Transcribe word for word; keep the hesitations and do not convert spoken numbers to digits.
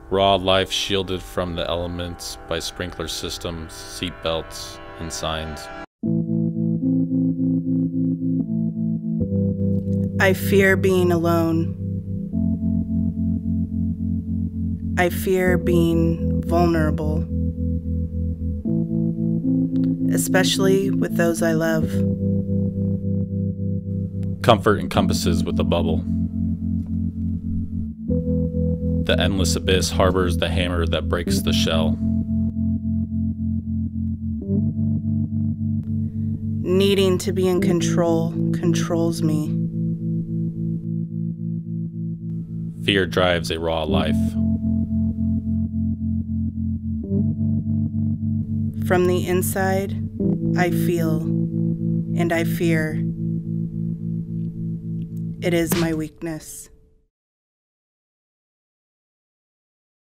Raw life shielded from the elements by sprinkler systems, seat belts, and signs. I fear being alone. I fear being vulnerable, especially with those I love. Comfort encompasses with a bubble. The endless abyss harbors the hammer that breaks the shell. Needing to be in control controls me. Fear drives a raw life. From the inside, I feel and I fear. It is my weakness.